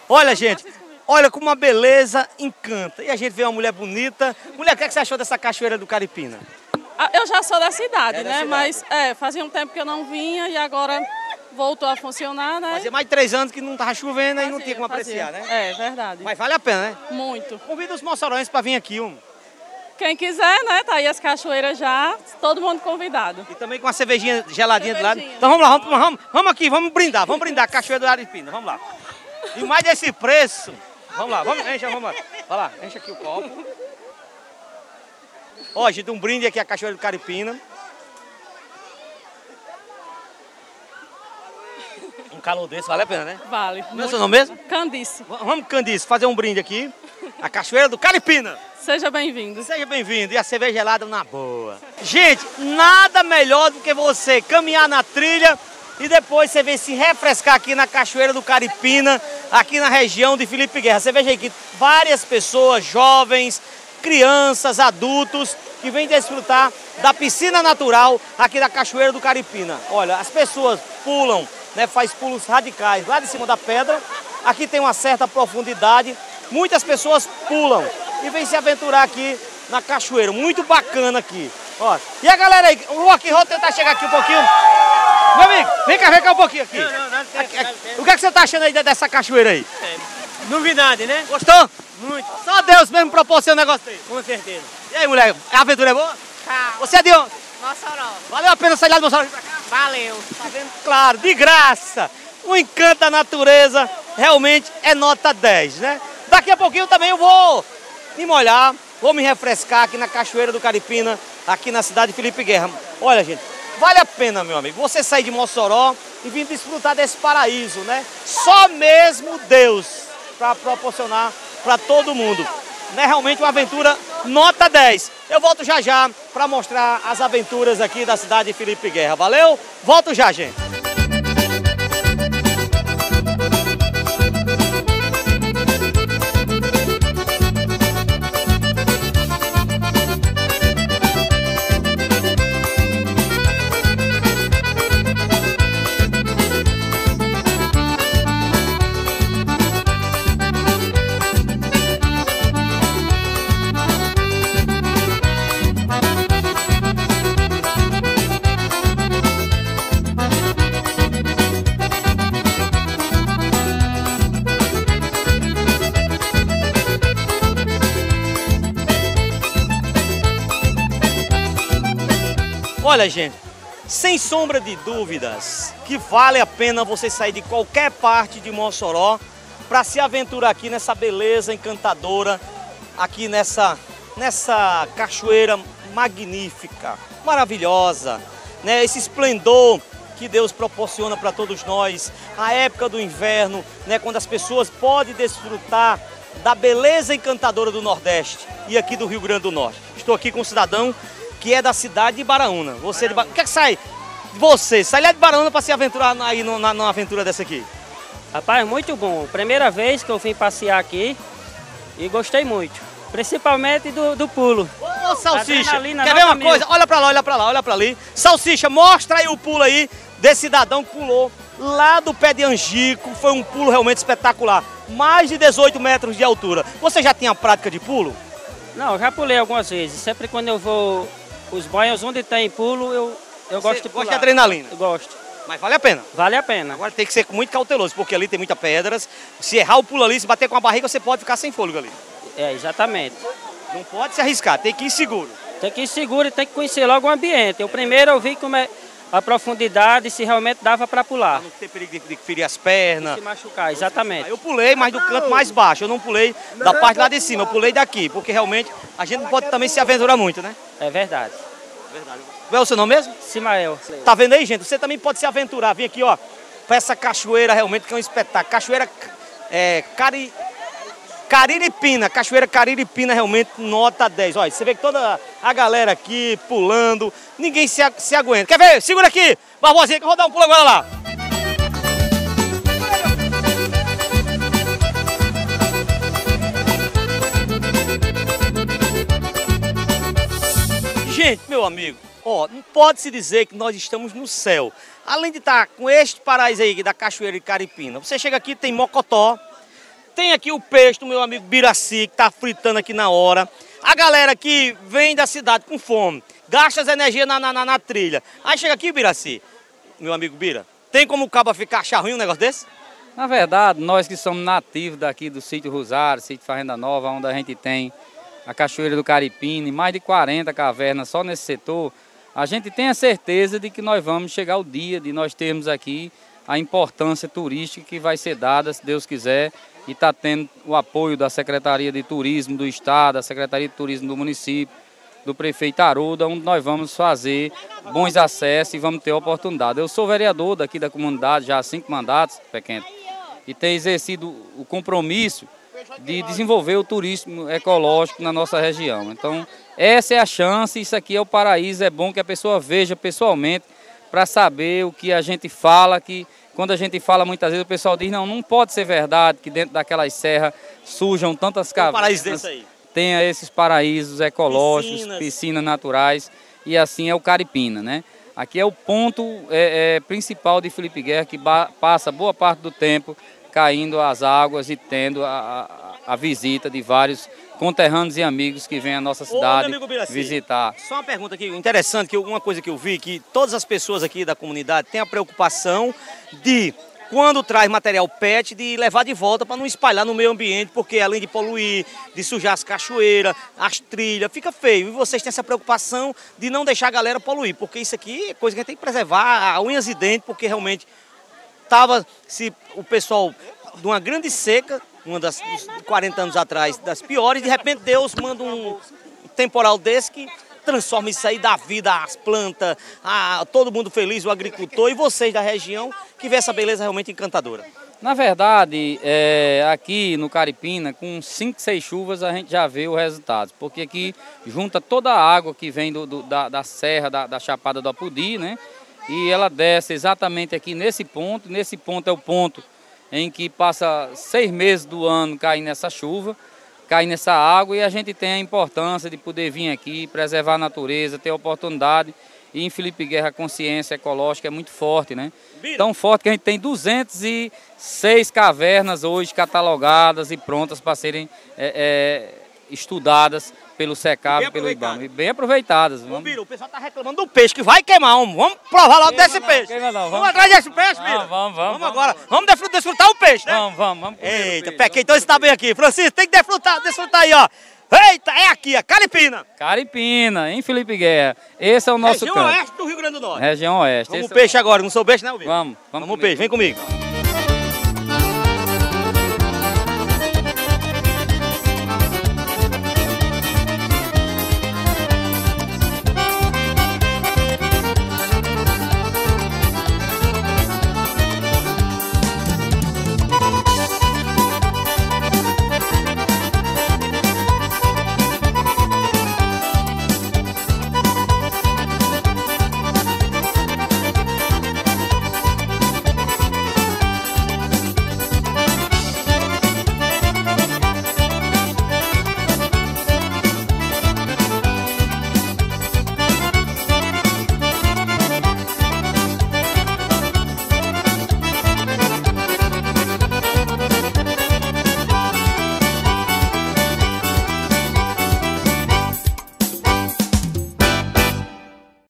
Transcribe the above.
Olha, gente, olha como uma beleza encanta. E a gente vê uma mulher bonita. Mulher, o que você achou dessa cachoeira do Caripina? Eu já sou da cidade, É da né? cidade. Mas fazia um tempo que eu não vinha e agora voltou a funcionar, né? Fazia mais de 3 anos que não estava chovendo e não tinha como Fazia. apreciar, né? É verdade. Mas vale a pena, né? Muito. Convida os moçoroenses para vir aqui, Quem quiser, né? Tá aí as cachoeiras já, todo mundo convidado. E também com uma cervejinha geladinha do lado. Cervejinha. Então vamos lá, vamos aqui, vamos brindar a cachoeira do Caripina, vamos lá. E mais desse preço, vamos lá, vamos lá. Vai lá, enche aqui o copo. Ó, gente, um brinde aqui a cachoeira do Caripina. Um calor desse, vale a pena, né? Vale. Não é seu nome mesmo? Candice. Vamos, Candice, fazer um brinde aqui. A cachoeira do Caripina. Seja bem-vindo. Seja bem-vindo. E a cerveja gelada na boa. Gente, nada melhor do que você caminhar na trilha e depois você vem se refrescar aqui na cachoeira do Caripina, aqui na região de Felipe Guerra. Você veja aí que várias pessoas, jovens, crianças, adultos, que vêm desfrutar da piscina natural aqui da cachoeira do Caripina. Olha, as pessoas pulam, né, faz pulos radicais lá de cima da pedra. Aqui tem uma certa profundidade. Muitas pessoas pulam e vêm se aventurar aqui na cachoeira. Muito bacana aqui. Ó. E a galera aí, o Rock Roll tentar chegar aqui um pouquinho. Meu amigo, vem cá um pouquinho aqui. O que é que você tá achando aí dessa cachoeira aí? Novidade, né? Gostou? Muito, Só Deus mesmo proporciona um negócio desse. com certeza. E aí, mulher, a aventura é boa? Você é de onde? Mossoró. Valeu a pena sair lá do Mossoró pra cá? Valeu. Tá vendo? Claro, de graça. O encanto da natureza realmente é nota 10, né? Daqui a pouquinho também eu vou me molhar, vou me refrescar aqui na Cachoeira do Caripina, aqui na cidade de Felipe Guerra. Olha, gente, vale a pena, meu amigo, você sair de Mossoró e vir desfrutar desse paraíso, né? Só mesmo Deus para proporcionar para todo mundo. É realmente uma aventura nota 10. Eu volto já já para mostrar as aventuras aqui da cidade de Felipe Guerra. Valeu? Volto já, gente. Olha, gente, sem sombra de dúvidas que vale a pena você sair de qualquer parte de Mossoró para se aventurar aqui nessa beleza encantadora, aqui nessa cachoeira magnífica, maravilhosa, né? Esse esplendor que Deus proporciona para todos nós, a época do inverno, né? Quando as pessoas podem desfrutar da beleza encantadora do Nordeste e aqui do Rio Grande do Norte. Estou aqui com um cidadão que é da cidade de Baraúna. Você o que é que sai? Você sai lá de Baraúna para se aventurar aí numa aventura dessa aqui? Rapaz, muito bom. Primeira vez que eu vim passear aqui e gostei muito. Principalmente do pulo. Ô, Salsicha, Adrenalina, quer ver uma nota mil. coisa? Olha pra lá, olha pra lá, olha pra ali. Salsicha, mostra aí o pulo aí desse cidadão que pulou lá do pé de Angico. Foi um pulo realmente espetacular. Mais de 18 metros de altura. Você já tinha prática de pulo? Não, eu já pulei algumas vezes. Sempre quando eu vou os banhos onde tem pulo, eu gosto de pular. Gosta de adrenalina? Eu gosto. Mas vale a pena. Vale a pena. Agora tem que ser muito cauteloso, porque ali tem muitas pedras. Se errar o pulo ali, se bater com a barriga, você pode ficar sem fôlego ali. É, exatamente. Não pode se arriscar, tem que ir seguro. Tem que ir seguro e tem que conhecer logo o ambiente. Eu primeiro eu vi como é a profundidade, se realmente dava para pular. Pra não ter perigo de ferir as pernas. Se machucar, exatamente. Eu pulei, mas do canto mais baixo. Eu não pulei da parte lá de cima, eu pulei daqui, porque realmente a gente não pode também se aventurar muito, né? É verdade. Verdade. Qual é o seu nome mesmo? Simael. Tá vendo aí, gente? Você também pode se aventurar. Vem aqui, ó, pra essa cachoeira realmente que é um espetáculo. Cachoeira Cariripina. Cachoeira Cariripina realmente nota 10. Olha, você vê que toda a galera aqui pulando, ninguém se aguenta. Quer ver? Segura aqui, Barbosinha, que eu vou dar um pulo agora lá. Gente, meu amigo, ó, não pode se dizer que nós estamos no céu. Além de estar com este paraíso aí da Cachoeira de Caripina, você chega aqui, tem Mocotó, tem aqui o peixe do meu amigo Biraci, que tá fritando aqui na hora. A galera que vem da cidade com fome, gasta as energias na trilha. Aí chega aqui, Biraci, meu amigo Bira, tem como o cabo ficar achar ruim um negócio desse? Na verdade, nós que somos nativos daqui do sítio Rosário, sítio Fazenda Nova, onde a gente tem a Cachoeira do Caripina e mais de 40 cavernas só nesse setor, a gente tem a certeza de que nós vamos chegar o dia de nós termos aqui a importância turística que vai ser dada, se Deus quiser, e está tendo o apoio da Secretaria de Turismo do Estado, da Secretaria de Turismo do município, do prefeito Arruda, onde nós vamos fazer bons acessos e vamos ter oportunidade. Eu sou vereador daqui da comunidade já há 5 mandatos, pequeno, e tenho exercido o compromisso de desenvolver o turismo ecológico na nossa região. Então, essa é a chance, isso aqui é o paraíso, é bom que a pessoa veja pessoalmente para saber o que a gente fala, que quando a gente fala muitas vezes o pessoal diz, não pode ser verdade que dentro daquelas serras surjam tantas cavernas. paraíso desse aí. Tenha esses paraísos ecológicos, piscinas naturais, e assim é o Caripina, né? Aqui é o ponto principal de Felipe Guerra, que passa boa parte do tempo caindo as águas e tendo a visita de vários conterrâneos e amigos que vêm à nossa cidade visitar. Só uma pergunta aqui interessante, que uma coisa que eu vi, que todas as pessoas aqui da comunidade têm a preocupação de, quando traz material PET, de levar de volta para não espalhar no meio ambiente, porque além de poluir, de sujar as cachoeiras, as trilhas, fica feio. E vocês têm essa preocupação de não deixar a galera poluir, porque isso aqui é coisa que a gente tem que preservar, a unhas e dentes, porque realmente se o pessoal de uma grande seca, uma das 40 anos atrás, das piores, de repente Deus manda um temporal desse que transforma isso aí, dá vida às plantas, a todo mundo feliz, o agricultor e vocês da região, que vê essa beleza realmente encantadora. Na verdade, aqui no Caripina, com 5, 6 chuvas, a gente já vê o resultado, porque aqui junta toda a água que vem da serra, da Chapada do Apodi, né? E ela desce exatamente aqui nesse ponto é o ponto em que passa 6 meses do ano caindo nessa chuva, cai nessa água, e a gente tem a importância de poder vir aqui, preservar a natureza, ter a oportunidade. E em Felipe Guerra a consciência ecológica é muito forte, né? Tão forte que a gente tem 206 cavernas hoje catalogadas e prontas para serem estudadas pelo SECAV e pelo IBAMA. E bem aproveitadas. Ô, Bira, o pessoal está reclamando do peixe, que vai queimar. Vamos provar logo desse peixe. Vamos atrás desse peixe, Bira. Vamos agora. Vamos desfrutar o peixe, né? Vamos. Eita, Pequeno, então você está bem aqui. Francisco, tem que desfrutar aí, ó. Eita, é aqui, a Caripina. Caripina, em Felipe Guerra. Esse é o nosso Região canto. Oeste do Rio Grande do Norte. Região Oeste. Vamos o peixe agora, não sou beijo, né, Bira? Vamos o peixe, vem comigo.